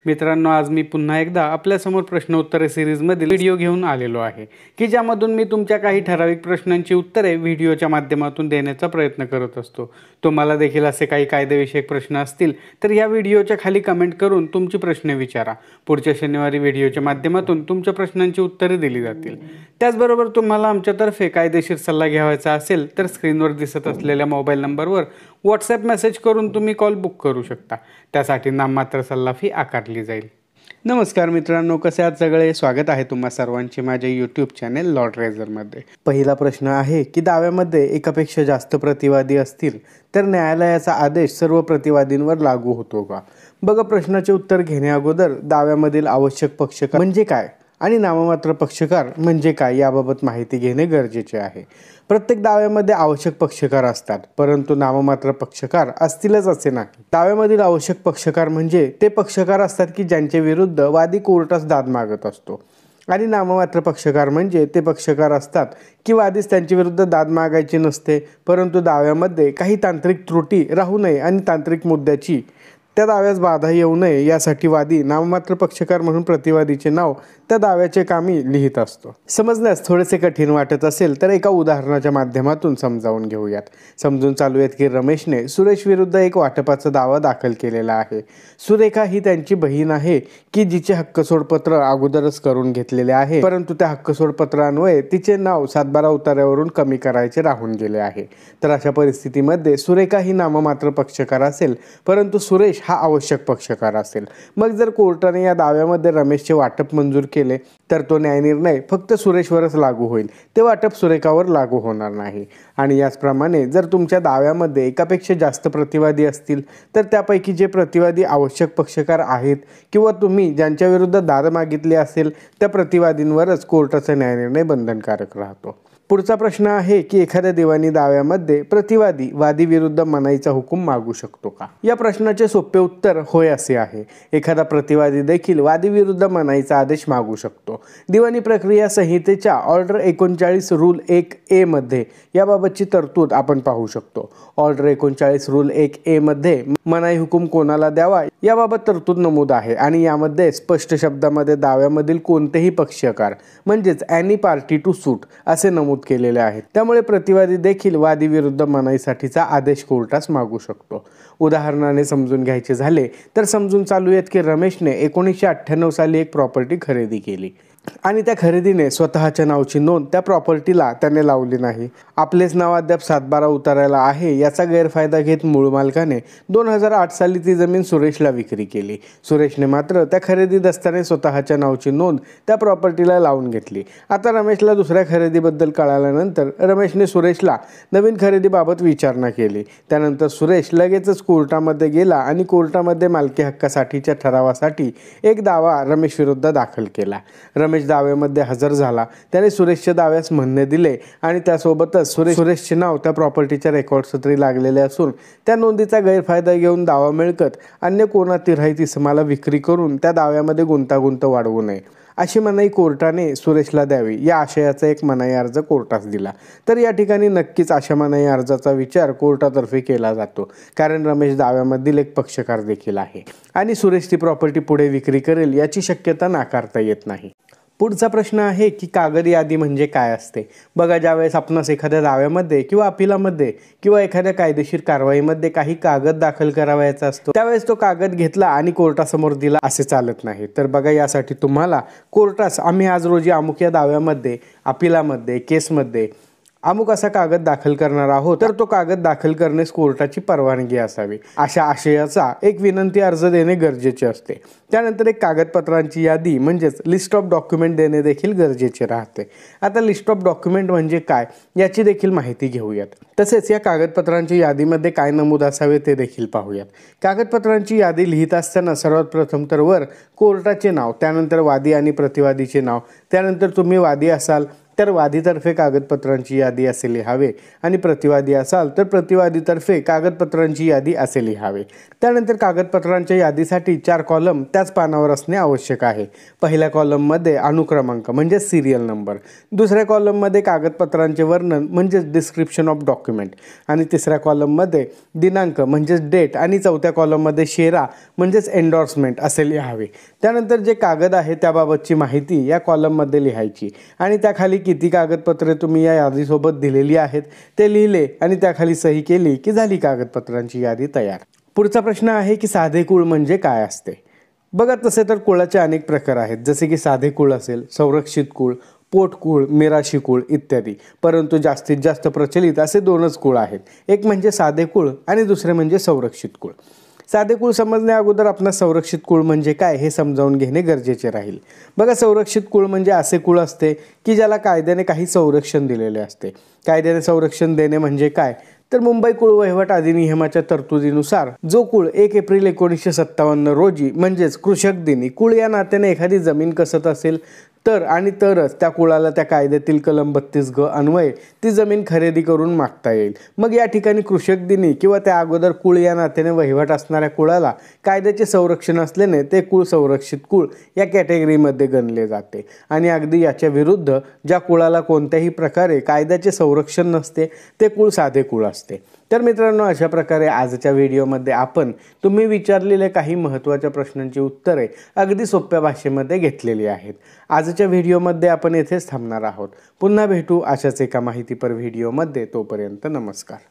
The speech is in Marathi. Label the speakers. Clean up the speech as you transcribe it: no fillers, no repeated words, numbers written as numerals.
Speaker 1: मित्रांनो, आज मी पुन्हा एकदा आपल्यासमोर प्रश्न उत्तरे सिरीजमधील व्हिडिओ घेऊन आलेलो आहे की ज्यामधून मी तुमच्या काही ठराविक प्रश्नांची उत्तरे व्हिडिओच्या माध्यमातून देण्याचा प्रयत्न करत असतो। तुम्हाला देखील असे काही कायदेविषयक प्रश्न असतील तर या व्हिडिओच्या खाली कमेंट करून तुमचे प्रश्न विचारा। पुढच्या शनिवारी व्हिडिओच्या माध्यमातून तुमच्या प्रश्नांची उत्तरे दिली जातील। त्याचबरोबर तुम्हाला आमच्यातर्फे कायदेशीर सल्ला घ्यायचा असेल तर स्क्रीनवर दिसत असलेल्या मोबाईल नंबरवर व्हॉट्सॲप मेसेज करून तुम्ही कॉल बुक करू शकता। त्यासाठी नाममात्र सल्ला फी आकारली जाईल। नमस्कार मित्रांनो, कसे आहात सगळे? स्वागत आहे तुम्हा सर्वांचे माझ्या यूट्यूब चॅनेल लॉ ट्रेझरमध्ये। पहिला प्रश्न आहे की दाव्यामध्ये एकापेक्षा जास्त प्रतिवादी असतील तर न्यायालयाचा आदेश सर्व प्रतिवादींवर लागू होतो का? बघा, प्रश्नाचे उत्तर घेण्याअगोदर दाव्यामधील आवश्यक पक्षकार म्हणजे काय आणि नाममात्र पक्षकार म्हणजे काय याबाबत माहिती घेणे गरजेचे आहे। प्रत्येक दाव्यामध्ये आवश्यक पक्षकार असतात, परंतु नाममात्र पक्षकार असतीलच असे नाही। दाव्यामधील आवश्यक पक्षकार म्हणजे ते पक्षकार असतात की ज्यांच्या विरुद्ध वादी कोर्टास दाद मागत असतो, आणि नाममात्र पक्षकार म्हणजे ते पक्षकार असतात की वादीस त्यांच्या विरुद्ध दाद मागायची नसते, परंतु दाव्यामध्ये काही तांत्रिक त्रुटी राहू नये आणि तांत्रिक मुद्द्याची त्या दाव्यास बाधा येऊ नये यासाठी वादी नाममात्र पक्षकार म्हणून प्रतिवादीचे नाव त्या दाव्याचे कामी लिहित असतो। समजण्यास थोडेसे कठीण वाटत असेल तर एका उदाहरणाच्या माध्यमातून समजावून घेऊयात। समजून चालूयात की रमेशने सुरेश विरुद्ध एक वाटपाचा दावा दाखल केलेला आहे। सुरेखा ही त्यांची बहीण आहे की जिचे हक्कसोडपत्र अगोदरच करून घेतलेले आहे, परंतु त्या हक्कसोडपत्रान्वये तिचे नाव सातबारा उतार्यावरून कमी करायचे राहून गेले आहे। तर अशा परिस्थितीमध्ये सुरेखा ही नाममात्र पक्षकार असेल, परंतु सुरेश हा आवश्यक पक्षकार असेल। मग जर कोर्टाने या दाव्यामध्ये रमेशचे वाटप मंजूर केले तर तो न्यायनिर्णय फक्त सुरेशवरच लागू होईल, ते वाटप सुरेखावर लागू होणार नाही। आणि याचप्रमाणे जर तुमच्या दाव्यामध्ये एकापेक्षा जास्त प्रतिवादी असतील तर त्यापैकी जे प्रतिवादी आवश्यक पक्षकार आहेत किंवा तुम्ही ज्यांच्या विरुद्ध दाद मागितली असेल त्या प्रतिवादींवरच कोर्टाचा न्यायनिर्णय बंधनकारक राहतो। पुढचा प्रश्न आहे की एखाद्या दिवाणी दाव्यामध्ये प्रतिवादी वादी विरुद्ध मनाईचा हुकूम मागू शकतो का? या प्रश्नाचे सोपे उत्तर होय असे आहे। एखादा प्रतिवादी देखील वादी विरुद्ध मनाईचा आदेश मागू शकतो। दिवाणी प्रक्रिया संहितेच्या ऑर्डर 39 रूल 1A मध्ये याबाबतची तरतूद आपण पाहू शकतो। ऑर्डर 39 रूल 1A मध्ये मनाई हुकूम कोणाला द्यावा याबाबत तरतूद नमूद आहे, आणि यामध्ये स्पष्ट शब्दामध्ये दाव्यामधील कोणतेही पक्षकार म्हणजेच एनी पार्टी टू सूट असे नमूद केलेले आहेत। त्यामुळे प्रतिवादी देखील वादी विरुद्ध मनाईसाठीचा आदेश कोर्टास मागू शकतो। उदाहरणाने समजून घ्यायचे झाले तर समजून चालूयात की रमेशने 1998 साली एक प्रॉपर्टी खरेदी केली आणि त्या खरेदीने स्वतःच्या नावाची नोंद त्या प्रॉपर्टीला त्याने लावली नाही। आपलेच नाव अद्याप सातबारा उतारायला आहे याचा गैरफायदा घेत मूळ मालकाने 2008 साली ती जमीन सुरेशला विक्री केली। सुरेशने मात्र त्या खरेदी दस्ताने स्वतःच्या नावाची नोंद त्या प्रॉपर्टीला लावून घेतली। आता रमेशला दुसऱ्या खरेदीबद्दल कळाल्यानंतर रमेशने सुरेशला नवीन खरेदीबाबत विचारणा केली। त्यानंतर सुरेश लगेचच कोर्टामध्ये गेला आणि कोर्टामध्ये मालकी हक्कासाठीच्या ठरावासाठी एक दावा रमेश विरुद्ध दाखल केला। रमेश दाव्यामध्ये हजर झाला, त्याने सुरेशच्या दाव्यास म्हणणे दिले आणि त्यासोबतच सुरेशचे नाव त्या प्रॉपर्टीच्या रेकॉर्डसत्री लागलेले असून त्या नोंदीचा गैरफायदा घेऊन दावा मिळकत अन्य कोणातील राहित इसमाला विक्री करून त्या दाव्यामध्ये गुंतागुंत वाढवू नये अशी मनाई कोर्टाने सुरेशला द्यावी या आशयाचा एक मनाई अर्ज कोर्टास दिला। तर या ठिकाणी नक्कीच अशा मनाई अर्जाचा विचार कोर्टातर्फे केला जातो, कारण रमेश दाव्यामधील एक पक्षकार देखील आहे आणि सुरेश ती प्रॉपर्टी पुढे विक्री करेल याची शक्यता नाकारता येत नाही। पुढचा प्रश्न आहे की कागदी यादी म्हणजे काय असते? बघा, ज्यावेळेस आपणास एखाद्या दाव्यामध्ये किंवा अपिलामध्ये किंवा एखाद्या कायदेशीर कारवाईमध्ये काही कागद दाखल करावयाचा असतो त्यावेळेस तो कागद घेतला आणि कोर्टासमोर दिला असे चालत नाही। तर बघा, यासाठी तुम्हाला कोर्टास आम्ही आज रोजी अमुक या दाव्यामध्ये, अपिलामध्ये, केसमध्ये अमुक असा कागद दाखल करणार आहोत तर तो कागद दाखल करण्यास कोर्टाची परवानगी असावी अशा आशयाचा एक विनंती अर्ज देणे गरजेचे असते। त्यानंतर एक कागदपत्रांची यादी म्हणजेच लिस्ट ऑफ डॉक्युमेंट देणे देखील गरजेचे राहते। आता लिस्ट ऑफ डॉक्युमेंट म्हणजे काय याची देखील माहिती घेऊयात, तसेच या कागदपत्रांची यादीमध्ये काय नमूद असावे ते देखील पाहूयात। कागदपत्रांची यादी लिहित असताना सर्वात प्रथम तर वर कोर्टाचे नाव, त्यानंतर वादी आणि प्रतिवादीचे नाव, त्यानंतर तुम्ही वादी असाल तर वादीतर्फे कागदपत्रांची यादी असे लिहावे आणि प्रतिवादी असाल तर प्रतिवादीतर्फे कागदपत्रांची यादी असे लिहावे। त्यानंतर कागदपत्रांच्या यादीसाठी 4 कॉलम त्याच पानावर असणे आवश्यक आहे। पहिल्या कॉलममध्ये अनुक्रमांक म्हणजे सिरियल नंबर, दुसऱ्या कॉलममध्ये कागदपत्रांचे वर्णन म्हणजे डिस्क्रिप्शन ऑफ डॉक्युमेंट आणि तिसऱ्या कॉलममध्ये दिनांक म्हणजे डेट आणि चौथ्या कॉलममध्ये शेरा म्हणजेच एंडोर्समेंट असे लिहावे। त्यानंतर जे कागद आहे त्याबाबतची माहिती या कॉलममध्ये लिहायची आणि त्याखाली किती कागदपत्रे तुम्ही या यादीसोबत दिलेली आहेत ते लिहिले आणि त्याखाली सही केली की झाली कागदपत्रांची यादी तयार। पुढचा प्रश्न आहे की साधे कुळ म्हणजे काय असते। बघा तसे तर कुळाचे अनेक प्रकार आहेत, जसे की साधे कुळ असेल, संरक्षित कुळ, पोटकुळ, मिराशी कुळ इत्यादी। परंतु जास्तीत जास्त प्रचलित असे 2च कुळ आहेत, एक म्हणजे साधे कुळ आणि दुसरे म्हणजे संरक्षित कुळ। साधे कुळ समजण्या अगोदर आपणास संरक्षित कुळ म्हणजे काय हे समजावून घेणे गरजेचे राहील। बघा संरक्षित कुळ म्हणजे असे कुळ असते की ज्याला कायद्याने काही संरक्षण दिलेले असते। कायद्याने संरक्षण देणे म्हणजे काय तर मुंबई कुळ वहिवाट अधिनियमाच्या तरतुदीनुसार जो कुळ 1 एप्रिल 1957 रोजी म्हणजेच कृषक दिनी कुळ या नात्याने एखादी जमीन कसत असेल तर आणि तरच त्या कुळाला त्या कायद्यातील कलम 32 अन्वये ती जमीन खरेदी करून मागता येईल। मग या ठिकाणी कृषक दिनी किंवा त्या अगोदर कुळ या नात्याने वहिवाट असणाऱ्या कुळाला कायद्याचे संरक्षण असल्याने ते कुळ संरक्षित कुळ या कॅटेगरीमध्ये गणले जाते आणि अगदी याच्या विरुद्ध ज्या कुळाला कोणत्याही प्रकारे कायद्याचे संरक्षण नसते ते कुळ साधे कुळ असते। तर मित्रांनो, अशा प्रकारे आजच्या व्हिडिओमध्ये आपण तुम्ही विचारलेल्या काही महत्त्वाच्या प्रश्नांची उत्तरे अगदी सोप्या भाषेमध्ये घेतलेली आहेत। आजच्या व्हिडिओमध्ये आपण येथेच थांबणार आहोत। पुन्हा भेटू अशाच एका माहितीपर व्हिडिओमध्ये, तोपर्यंत नमस्कार।